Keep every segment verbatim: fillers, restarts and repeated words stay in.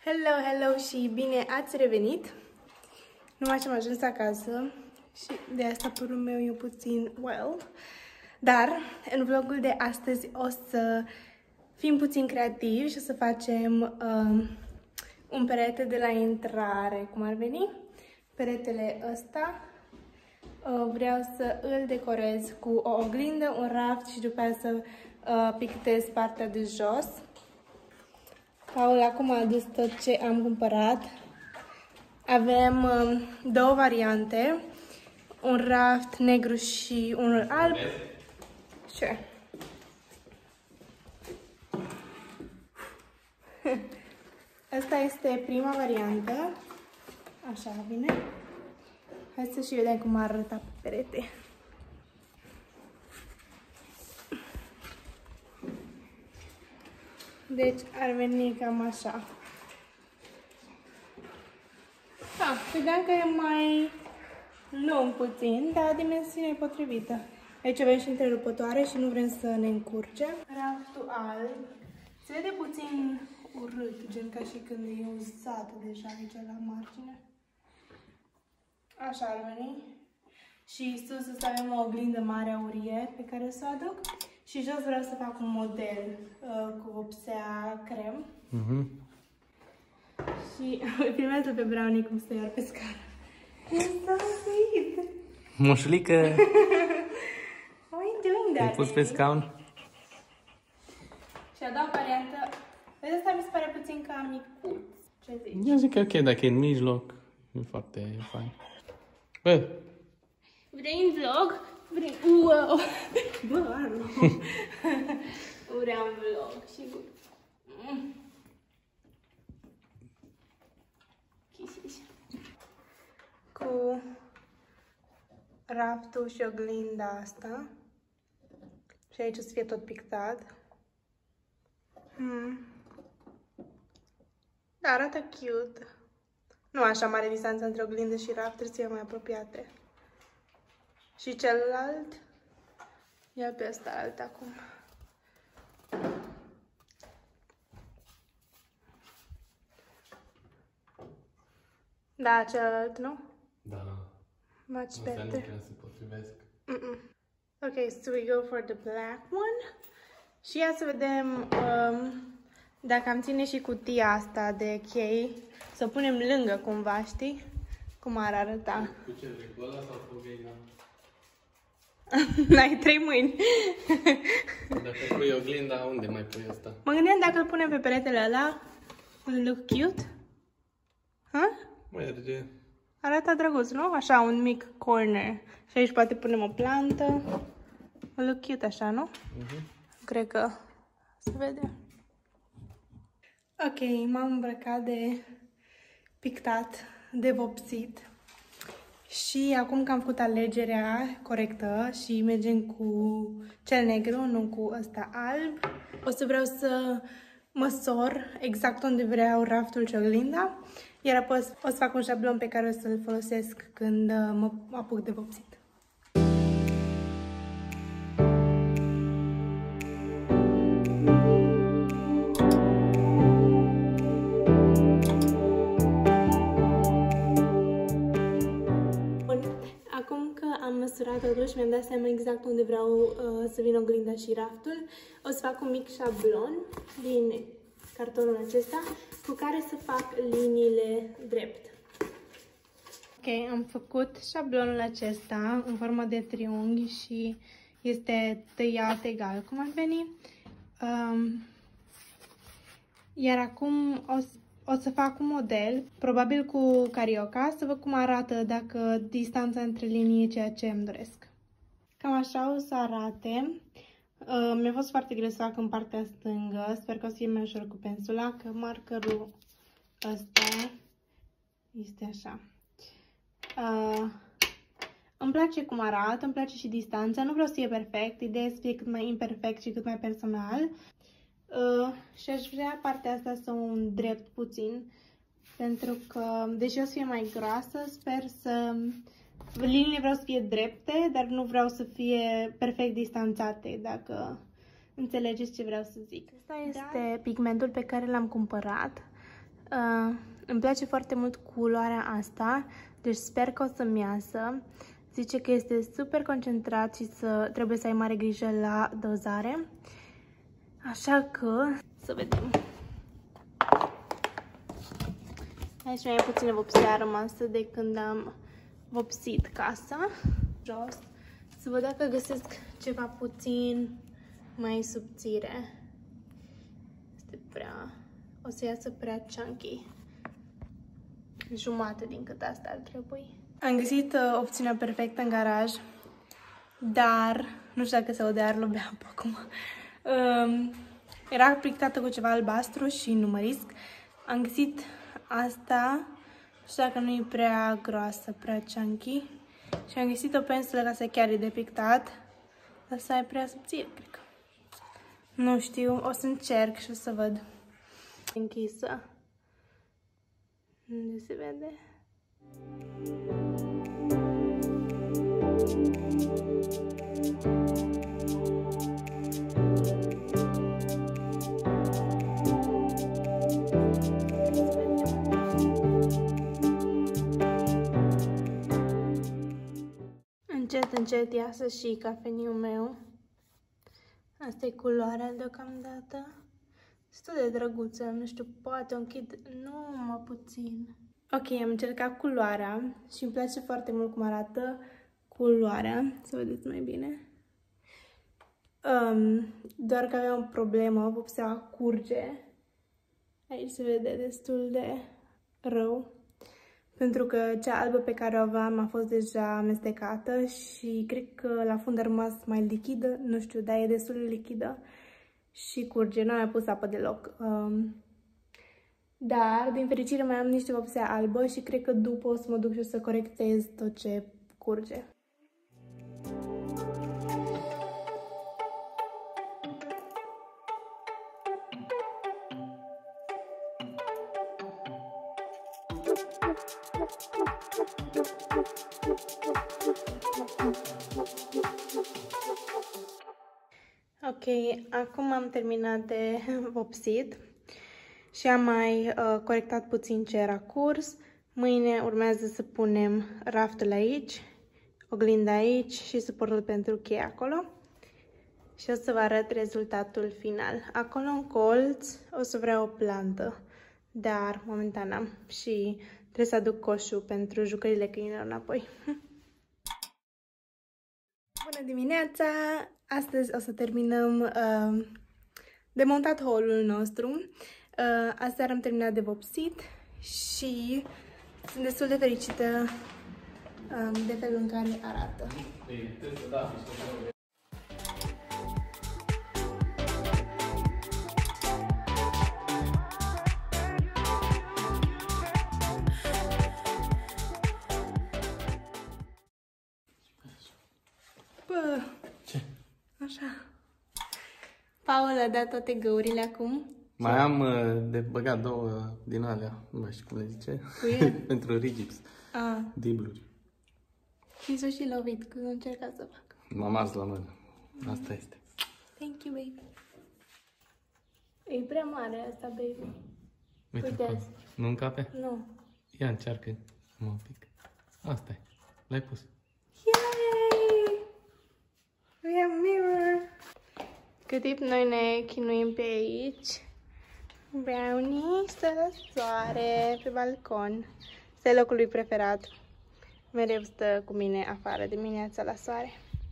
Hello, hello și bine ați revenit! Numai ce am ajuns acasă și de asta părul meu e puțin well. Dar în vlogul de astăzi o să fim puțin creativi și o să facem uh, un perete de la intrare, cum ar veni. Peretele ăsta uh, vreau să îl decorez cu o oglindă, un raft și după aceea să uh, pictez partea de jos. Paul acum a adus tot ce am cumpărat. Avem um, două variante, un raft negru și unul alb. Ce? Asta este prima variantă. Așa vine. Hai să și vedem cum arată pe perete. Deci ar veni cam așa. Ah, credeam că e mai lung puțin, dar dimensiunea e potrivită. Aici avem și întrerupătoare și nu vrem să ne încurce. Raftul alb se vede puțin urât, gen ca și când e uzat deja aici la margine. Așa ar veni. Și sus să avem o oglindă mare aurie pe care să o aduc. Și jos vreau să fac un model uh, cu vopsea crem. Mm-hmm. Și îi primează pe Brownie cum stă iar pe scară. It's so sweet! Moșulică! How are you doing that? Te-ai pus pe scaun? Și a doua variantă, vezi, asta mi se pare puțin cam micuț. Ce zici? Eu zic că ok, dacă e în mijloc, e foarte fain. Bă! Vrei în vlog? Vrei... Wow! Bă, Arno! Vreau un vlog, sigur. Mm. Cu raftul și oglinda asta. Și aici o să fie tot pictat. Mm. Da, arată cute. Nu așa mare distanță între oglindă și raft, trebuie să fie mai apropiate. Și celălalt, ia pe ăsta alt acum. Da, celălalt, nu? Da. Much better. Nu prea se potrivesc. Mm -mm. Ok, so we go for the black one. Și ia să vedem um, dacă am ține și cutia asta de chei, să o punem lângă cumva, știi? Cum ar arăta. Cu ce vrei, cu ăla sau cu oglinda? N-ai trei mâini. Dacă pui oglinda, unde mai pui asta? Mă gândeam dacă îl punem pe peretele ăla, will look cute? Ha? Merge. Arată drăguț, nu? Așa, un mic corner. Și aici poate punem o plantă. Will look cute așa, nu? Uh-huh. Cred că se vede. Ok, m-am îmbrăcat de pictat, de vopsit. Și acum că am făcut alegerea corectă și mergem cu cel negru, nu cu ăsta alb, o să vreau să măsor exact unde vreau raftul și oglinda, iar apoi o să fac un șablon pe care o să-l folosesc când mă apuc de vopsit. Măsurat totuși, mi-am dat seama exact unde vreau uh, să vină oglinda și raftul. O să fac un mic șablon din cartonul acesta cu care să fac liniile drept. Ok, am făcut șablonul acesta în formă de triunghi și este tăiat egal, cum ar veni. Um, iar acum o să O să fac un model, probabil cu carioca, să văd cum arată dacă distanța între linii e ceea ce îmi doresc. Cam așa o să arate. Uh, mi-a fost foarte greu să fac în partea stângă, sper că o să fie mai ușor cu pensula, că markerul ăsta este așa. Uh, îmi place cum arată, îmi place și distanța, nu vreau să fie perfect, ideea e să fie cât mai imperfect și cât mai personal. Uh, și aș vrea partea asta să o îndrept puțin, pentru că, deși o să fie mai groasă, sper să... Liniile vreau să fie drepte, dar nu vreau să fie perfect distanțate, dacă înțelegeți ce vreau să zic. Asta este da. pigmentul pe care l-am cumpărat. Uh, îmi place foarte mult culoarea asta, deci sper că o să-mi iasă. Zice că este super concentrat și să, trebuie să ai mare grijă la dozare. Așa că, să vedem. Aici mai e puțină vopsea rămasă de când am vopsit casa. Jos. Să văd dacă găsesc ceva puțin mai subțire. Este prea... O să iasă prea chunky. Jumate din cât asta ar trebui. Am găsit uh, opțiunea perfectă în garaj, dar nu știu dacă se aude, ar lovea apă acum. Um, era plictată cu ceva albastru și nu mă risc. Am găsit asta, nu știu dacă nu e prea groasă, prea chunky. Și am găsit o pensulă ca să chiar e de pictat, dar să ai prea subțire, cred că. Nu știu, o să încerc și o să văd. Închisă. Unde se vede? Încet, încet iasă și cafeniul meu. Asta e culoarea deocamdată. Destul de drăguță, nu știu, poate o închid numai puțin. Ok, am încercat culoarea și îmi place foarte mult cum arată culoarea. Să vedeți mai bine. Um, doar că aveam o problemă, vopsea curge. Aici se vede destul de rău. Pentru că cea albă pe care o aveam a fost deja amestecată și cred că la fund a rămas mai lichidă, nu știu, dar e destul de lichidă și curge, nu am mai pus apă deloc. Um, dar, din fericire, mai am niște vopsea albă și cred că după o să mă duc și o să corectez tot ce curge. Ok, acum am terminat de vopsit și am mai uh, corectat puțin ce era curs. Mâine urmează să punem raftul aici, oglinda aici și suportul pentru cheie acolo. Și o să vă arăt rezultatul final. Acolo în colț o să vreau o plantă, dar momentan am și trebuie să aduc coșul pentru jucările câinilor înapoi. Bună dimineața! Astăzi o să terminăm uh, de montat haul-ul nostru. Uh, aseară am terminat de vopsit și sunt destul de fericită um, de felul în care arată. Bă, ce? Așa. Paul a dat toate găurile acum. Mai ce? Am uh, de băgat două din alea, nu mai știu cum le zice, pentru rigips, ah. Dibluri. Și s-o și lovit, că am încercat să fac. M-am ars la mână, asta este. Thank you, baby. E prea mare asta, baby. Uite, Uite nu încape? Nu. Ia încearcă un pic. Asta e, l-ai pus. Yay! We have mirror. Cât timp noi ne chinuim pe aici, Brownie stă la soare pe balcon. Este locul lui preferat. Mereu stă cu mine afară dimineața la soare.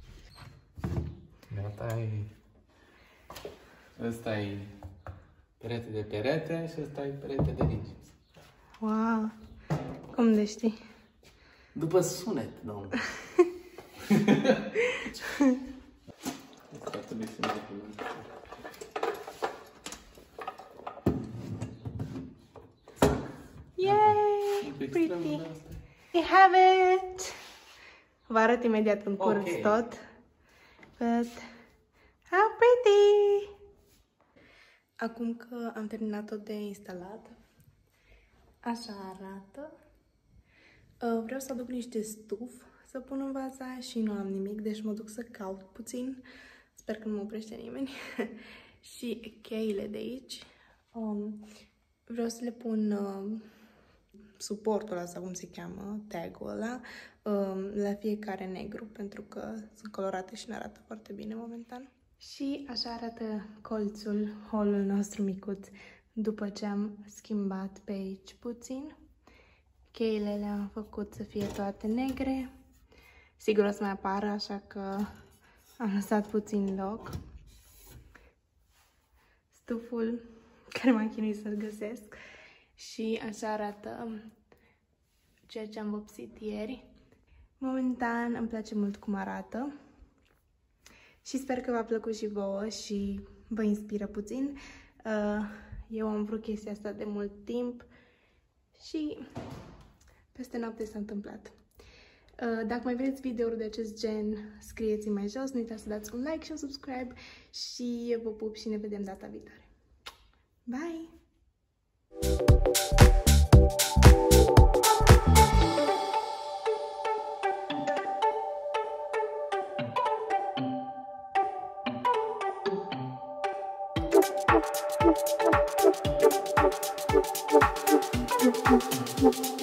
Gata, e... Ăsta e perete de perete și ăsta e perete de rigips. Wow! Cum de știi? După sunet, domnule. Asta trebuie să merg. Yay! Pretty! We have it! Vă arăt imediat când curăț okay. tot. But how pretty! Acum că am terminat tot de instalat, așa arată. Vreau să aduc niște stuf să pun în vaza și nu am nimic, deci mă duc să caut puțin. Sper că nu mă oprește nimeni. Și cheile de aici. Um, Vreau să le pun uh, suportul ăla, sau cum se cheamă, tag-ul ăla, uh, la fiecare negru, pentru că sunt colorate și ne arată foarte bine momentan. Și așa arată colțul, haul-ul nostru micuț, după ce am schimbat pe aici puțin. Cheile le-am făcut să fie toate negre. Sigur o să mai apară, așa că am lăsat puțin loc. Stuful care m-am chinuit să-l găsesc. Și așa arată ceea ce am vopsit ieri. Momentan îmi place mult cum arată. Și sper că v-a plăcut și vouă și vă inspiră puțin. Eu am vrut chestia asta de mult timp și peste noapte s-a întâmplat. Dacă mai vreți videouri de acest gen, scrieți-mi mai jos, nu uitați să dați un like și un subscribe și vă pup și ne vedem data viitoare. Bye! Thank you.